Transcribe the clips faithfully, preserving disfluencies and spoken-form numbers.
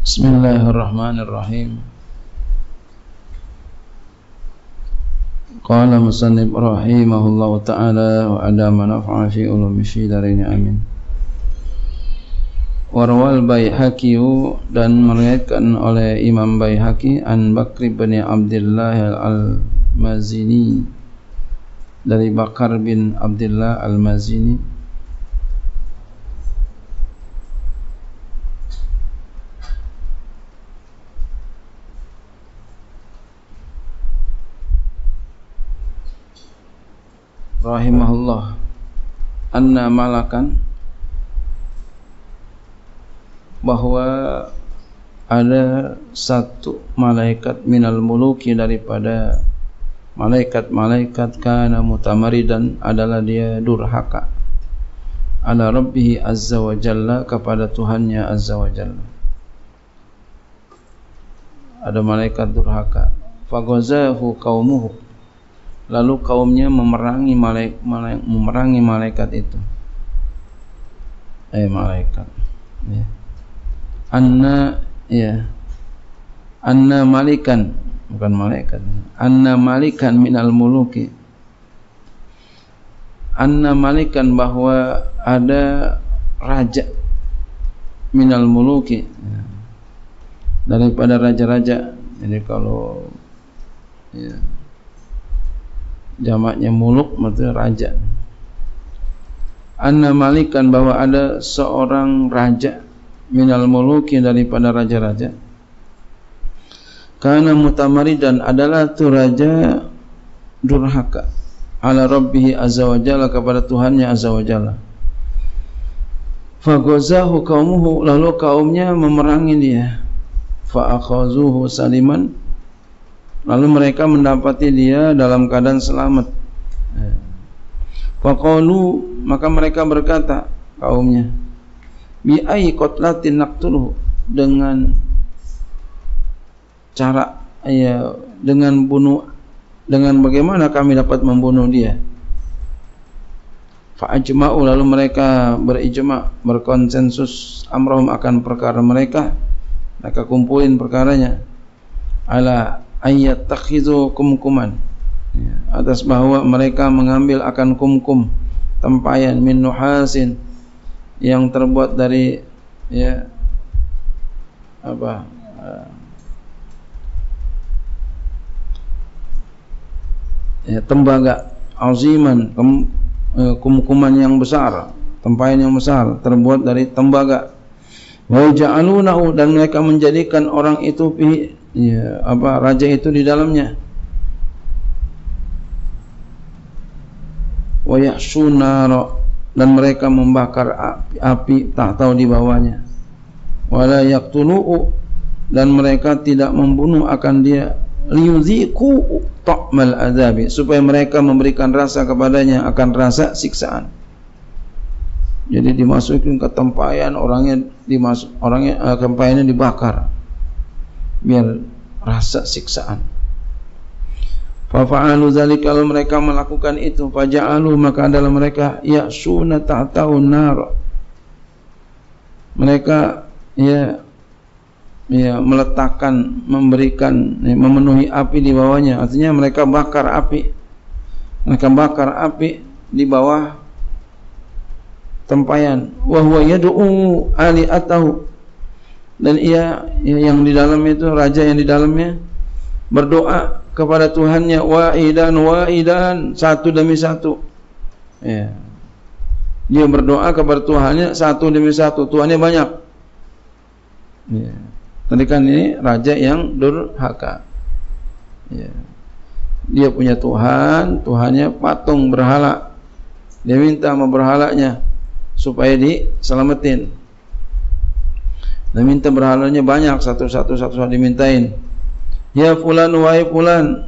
Bismillahirrahmanirrahim. Qala musannif rahimahullahu ta'ala wa adama naf'a fi ulumi fi darini amin. Warwal Baihaqi, dan meriwayatkan oleh Imam Baihaqi an Bakr bin Abdullah al-Mazini, dari Bakar bin Abdullah al-Mazini, rahimahullah, anna malakan, bahwa ada satu malaikat minal muluki, daripada malaikat-malaikat, kana mutamaridan, adalah dia durhaka, ala rabbihi azza wa jalla, kepada Tuhannya azza wa jalla. Ada malaikat durhaka, faghazahu qaumuhu, lalu kaumnya memerangi malaikat, malaikat memerangi malaikat itu. Eh malaikat. Ya. Anna ya. Anna malikan, bukan malaikat. Anna malikan minal muluki. Anna malikan, bahwa ada raja minal muluki, ya, daripada raja-raja. Jadi kalau ya, jamaknya muluk maksudnya raja. Anna malikan, bahwa ada seorang raja minal muluki, daripada raja-raja, kana mutamaridan, adalah tu raja durhaka, ala rabbihi azza wa jalla, kepada Tuhannya azza wa jalla. Faghazahu qaumuhu, lalu kaumnya memerangi dia. Fa akhazuhu saliman, lalu mereka mendapati dia dalam keadaan selamat. Faqalu, maka mereka berkata, kaumnya, bi ayyi qatlatin naqtuluhu, dengan cara ya, dengan bunuh, dengan bagaimana kami dapat membunuh dia. Fa ajma'u, lalu mereka berijma', berkonsensus, amrahum, akan perkara mereka, mereka kumpulin perkaranya, ala ayat takhizu kumkuman, ya, atas bahwa mereka mengambil akan kumkum, tempayan, min nuhasin, yang terbuat dari ya apa uh, ya, tembaga, aziman, kum, uh, kumkuman yang besar, tempayan yang besar terbuat dari tembaga. Wa ja'alunahu, dan mereka menjadikan orang itu pi, ya, apa raja itu di dalamnya. Wa yahsunara, dan mereka membakar api, api tak tahu di bawahnya. Wala yaqtulu'u, dan mereka tidak membunuh akan dia, liyuziqu ta'mal adzabi, supaya mereka memberikan rasa kepadanya akan rasa siksaan. Jadi dimasukin ke tempayan, orangnya dimasuk, orangnya uh, tempayannya dibakar biar rasa siksaan. Fa fa'alu dzalika, kalau mereka melakukan itu, faja'alu, maka adalah mereka ya'suna ta'ta'un nar, mereka ya ya meletakkan, memberikan, ya, memenuhi api di bawahnya. Artinya mereka bakar api, mereka bakar api di bawah tempayan. Wa huwa yad'u ali'atahu, dan ia yang di dalam itu, raja yang di dalamnya, berdoa kepada Tuhannya, wa'idan wa'idan, satu demi satu. Ya. Dia berdoa kepada Tuhannya satu demi satu. Tuhannya banyak. Ya. Tadi kan ini raja yang durhaka. Ya. Dia punya Tuhan, Tuhannya patung berhala. Dia minta sama berhalanya supaya diselamatin. Dia minta berhalanya banyak, satu-satu satu-satu dimintain. Ya fulan wahai fulan,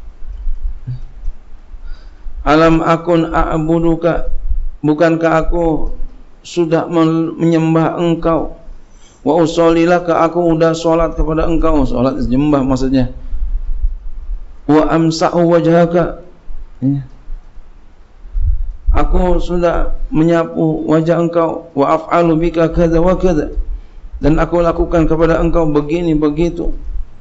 alam akun a'buduka, bukankah aku sudah menyembah engkau, wa usholilaka, aku sudah sholat kepada engkau, sholat menyembah maksudnya, wa amsa'u wajhaka, ya, aku sudah menyapu wajah engkau, wa af'alu bika kadza wa kadza, dan aku lakukan kepada engkau begini begitu.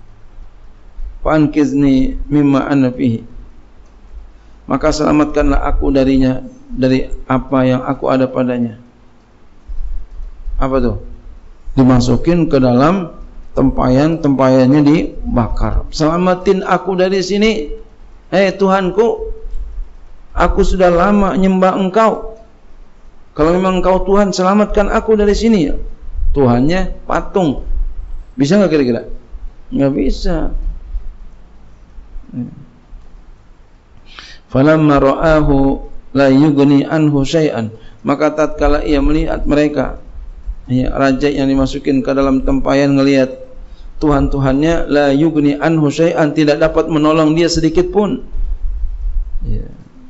Fankizni mimma ana fihi, maka selamatkanlah aku darinya, dari apa yang aku ada padanya. Apa tuh? Dimasukin ke dalam tempayan, tempayannya dibakar. Selamatin aku dari sini, eh Tuhanku, aku sudah lama nyembah engkau. Kalau memang engkau Tuhan, selamatkan aku dari sini. Tuhannya patung, bisa nggak kira-kira? Nggak bisa. Falamma ra'ahu la yughni anhu syai'an, maka tatkala ia melihat mereka, ya, raja yang dimasukin ke dalam tempayan ngelihat Tuhan-tuhannya, la yughni anhu syai'an, tidak dapat menolong dia sedikit pun. Ya.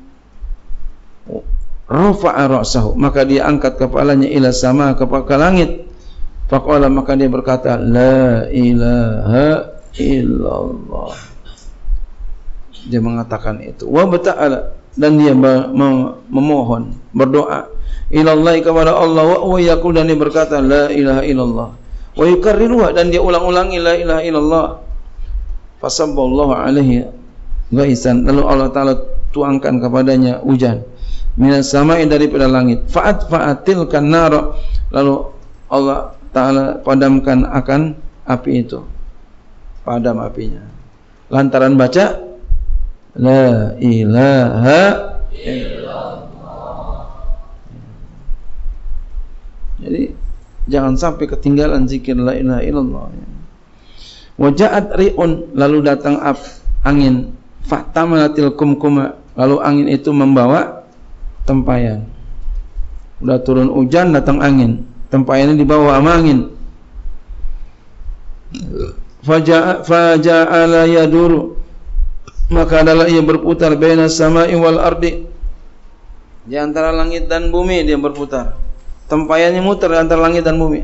Rafa'a ra'sahu, maka dia angkat kepalanya ila sama, ke langit. Faqala, maka dia berkata, la ilaha illallah. Dia mengatakan itu. Wa bata'ala, dan dia memohon, berdoa ilallahi, kepada Allah. Wa yaqul, dan dia berkata la ilaha illallah. Wa yukarriruha, dan dia ulang-ulangi la ilaha illallah. Fasabballahu alaihi ghaisan, lalu Allah Ta'ala tuangkan kepadanya hujan minas sama'i, daripada langit. Fa'at fa'atil kan nar, lalu Allah Ta'ala padamkan akan api itu, padam apinya, lantaran baca la ilaha illallah. Jadi jangan sampai ketinggalan zikir la ilaha illallah. Waja'at ri'un, lalu datang ap, angin, fahtamalatil kumkuma, lalu angin itu membawa tempayan. Udah turun hujan, datang angin, tempayannya dibawa sama angin. Faja'a faja'ala yaduru, maka adalah ia berputar baina samai wal ardi, di antara langit dan bumi dia berputar. Tempayannya muter di antara langit dan bumi,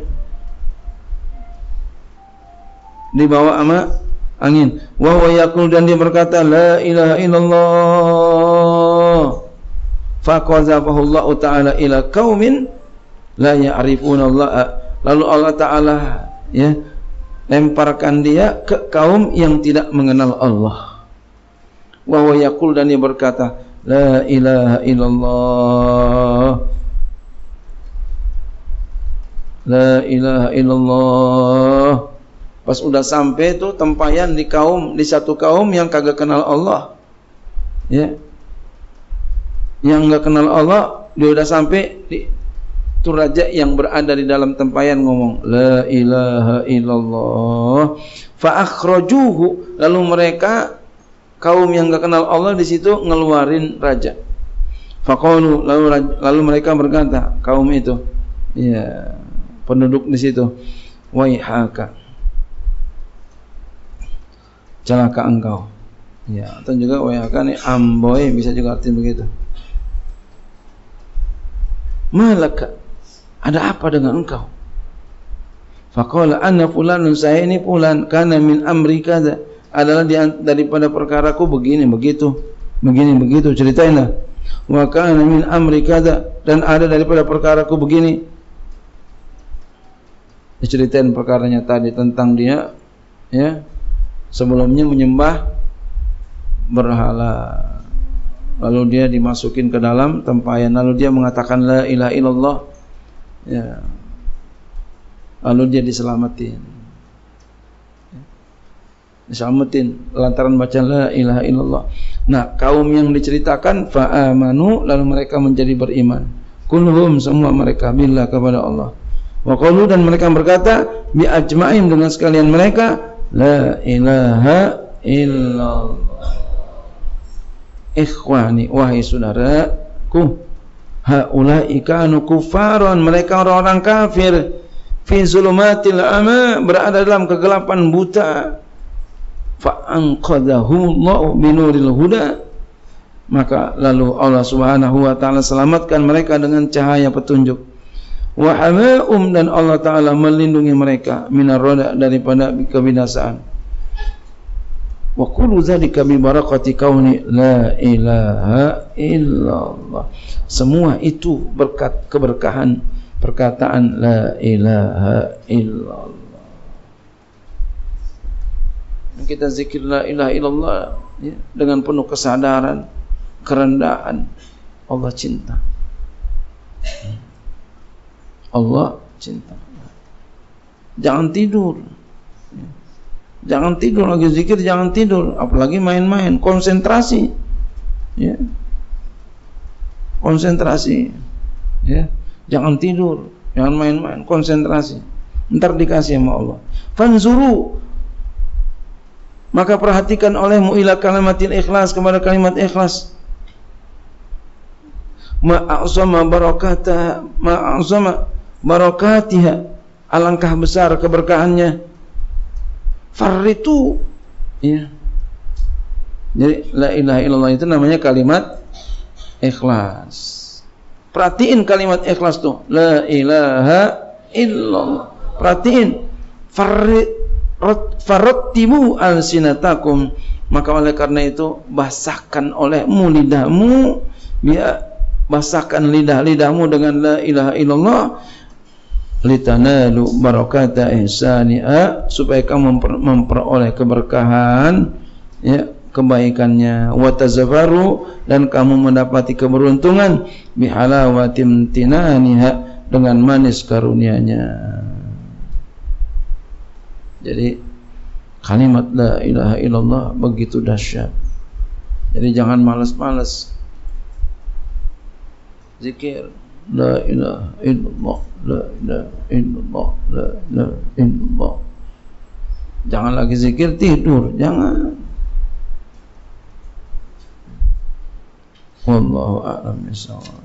dibawa sama angin. Wa huwa yaqul, dan dia berkata la ilaha illallah. Faqazafahu Allah Ta'ala ila qaumin la ya'rifuna Allah, lalu Allah Ta'ala, ya, lemparkan dia ke kaum yang tidak mengenal Allah. Wa huwa yaqul, dan dia berkata la ilaha illallah, la ilaha illallah. Pas udah sampai tuh tempayan di kaum, di satu kaum yang kagak kenal Allah, ya, yang enggak kenal Allah, dia udah sampai di itu raja yang berada di dalam tempayan ngomong la ilaha illallah. Fa akhrajuhu, lalu mereka kaum yang enggak kenal Allah di situ ngeluarin raja. Faqalu, lalu lalu mereka berkata, kaum itu, ya, penduduk di situ, waihaka, celaka engkau. Ya, atau juga waihaka nih amboy, bisa juga artinya begitu. Malaka, ada apa dengan engkau? Faqala anna fulanun, saya ini fulan, kana min amri kadza, adalah di, daripada perkaraku begini begitu, begini begitu, ceritainlah. Wa kana min amri kadza, dan ada daripada perkaraku begini. Diceritain perkaranya tadi tentang dia, ya, sebelumnya menyembah berhala, lalu dia dimasukin ke dalam tempayan, lalu dia mengatakan la ilaha illallah, ya, lalu dia diselamatin, diselamatin lantaran baca la ilaha illallah. Nah, kaum yang diceritakan fa'amanu, lalu mereka menjadi beriman, kulhum, semua mereka, billah, kepada Allah. Wa qalu, dan mereka berkata bi ajma'in, dengan sekalian mereka, la ilaha illallah. Ikhwani, wahai saudaraku, haula'i kanu kufaran, mereka orang-orang kafir, fi zulumatil ama, berada dalam kegelapan buta. Fa anqadhahullahu binuril huda, maka lalu Allah Subhanahu wa taala selamatkan mereka dengan cahaya petunjuk. Wa hama'um, dan Allah Ta'ala melindungi mereka minar roda, daripada kebinasaan. Wa kullu dzalika bi barakati kauni la ilaha illallah, semua itu berkat keberkahan perkataan la ilaha illallah. Kita zikir la ilaha illallah ya, dengan penuh kesadaran, kerendahan. Allah cinta. Allah cinta. Jangan tidur. Jangan tidur lagi zikir, jangan tidur, apalagi main-main, konsentrasi. Ya. Konsentrasi. Ya. Jangan tidur, jangan main-main, konsentrasi. Ntar dikasih sama Allah. Fanzuru, maka perhatikan olehmu ila kalimatil ikhlas, kepada kalimat ikhlas. Ma'azama barakatah, ma'azama barakatiha, alangkah besar keberkahannya. Farritu, ya. Jadi la ilaha illallah itu namanya kalimat ikhlas. Perhatiin kalimat ikhlas tuh, la ilaha illallah. Perhatiin, farattibu alsinatakum, maka oleh karena itu basahkan olehmu lidahmu, biar basahkan lidah-lidahmu dengan la ilaha illallah, litanalu barakata ihsani'a, supaya kamu memper, memperoleh keberkahan ya, kebaikannya, wa tazafaru, dan kamu mendapati keberuntungan, bihalawatim tinaniha, dengan manis karunia-Nya. Jadi kalimat la ilaha illallah begitu dahsyat. Jadi jangan malas-malas zikir la ilaha illallah, la ilaha illallah, la ilaha illallah. Jangan lagi zikir tidur, jangan. Wallahu a'lam bishawab.